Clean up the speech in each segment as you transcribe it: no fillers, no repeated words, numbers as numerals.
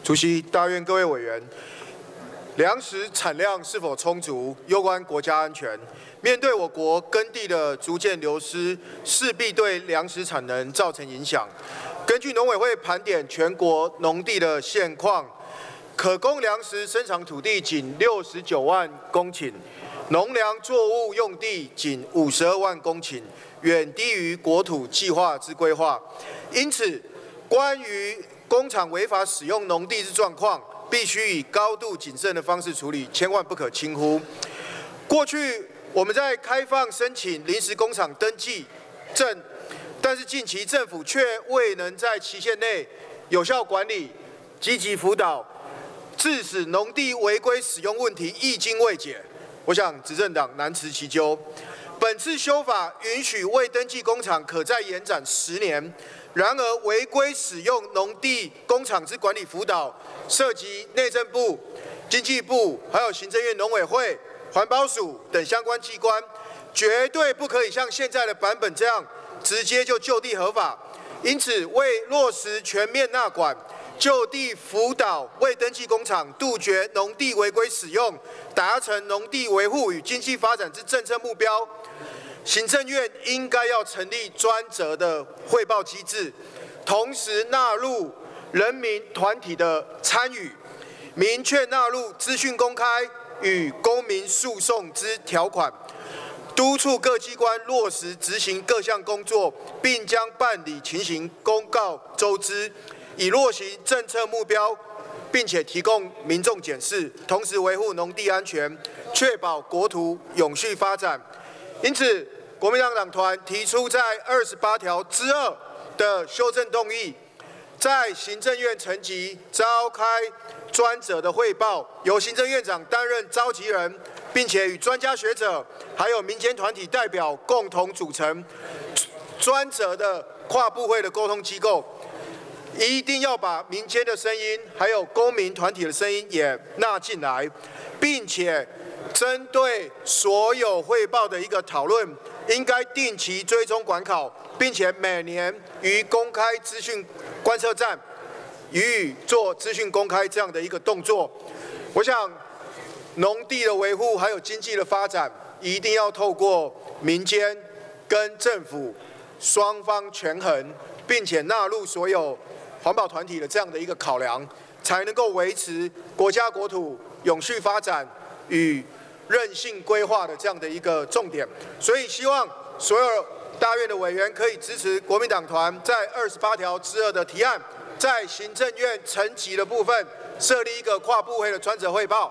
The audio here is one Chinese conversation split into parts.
主席、大院各位委员，粮食产量是否充足，攸关国家安全。面对我国耕地的逐渐流失，势必对粮食产能造成影响。根据农委会盘点全国农地的现况，可供粮食生产土地仅69万公顷，农粮作物用地仅52万公顷，远低于国土计划之规划。因此，关于工厂违法使用农地之状况，必须以高度谨慎的方式处理，千万不可轻忽。过去我们在开放申请临时工厂登记证，但是近期政府却未能在期限内有效管理、积极辅导，致使农地违规使用问题至今未解。我想执政党难辞其咎。本次修法允许未登记工厂可再延展10年，然而违规使用农地工厂之管理辅导，涉及内政部、经济部，还有行政院农委会、环保署等相关机关，绝对不可以像现在的版本这样直接就地合法。因此，为落实全面纳管，就地辅导未登记工厂，杜绝农地违规使用，达成农地维护与经济发展之政策目标，行政院应该要成立专责的汇报机制，同时纳入人民团体的参与，明确纳入资讯公开与公民诉讼之条款，督促各机关落实执行各项工作，并将办理情形公告周知，以落实政策目标，并且提供民众检视，同时维护农地安全，确保国土永续发展。因此，国民党党团提出在28条之2的修正动议，在行政院层级召开专责的汇报，由行政院长担任召集人，并且与专家学者还有民间团体代表共同组成专责的跨部会的沟通机构，一定要把民间的声音还有公民团体的声音也纳进来，并且针对所有汇报的一个讨论，应该定期追踪管考，并且每年于公开资讯观测站予以做资讯公开这样的一个动作。我想，农地的维护还有经济的发展，一定要透过民间跟政府双方权衡，并且纳入所有环保团体的这样的一个考量，才能够维持国家国土永续发展与韧性规划的这样的一个重点。所以希望所有大院的委员可以支持国民党团在28条之2的提案，在行政院层级的部分设立一个跨部会的专责汇报。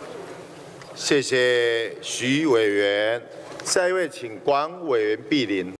谢谢徐委员，下一位请管委员莅临。